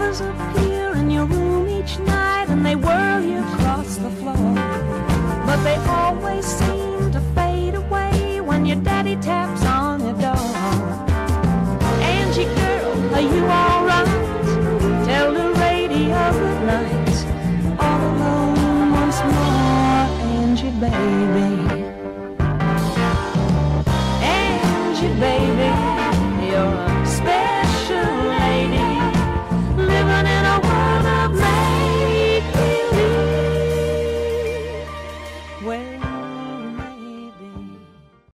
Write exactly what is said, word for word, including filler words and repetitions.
stars appear in your room each night, and they whirl you across